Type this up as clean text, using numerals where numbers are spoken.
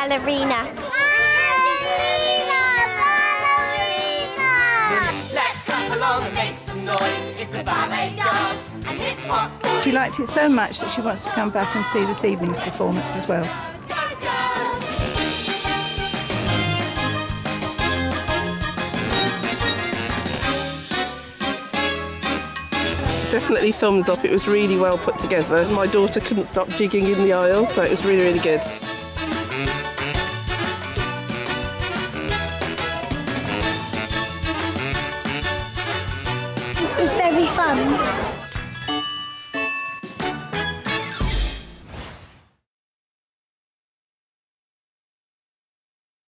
Ballerina. Let's clap along and make some noise. It's the ballet girls and hip hop boys. She liked it so much that she wants to come back and see this evening's performance as well. Definitely thumbs up, it was really well put together. My daughter couldn't stop jigging in the aisle, so it was really, really good. It was very fun.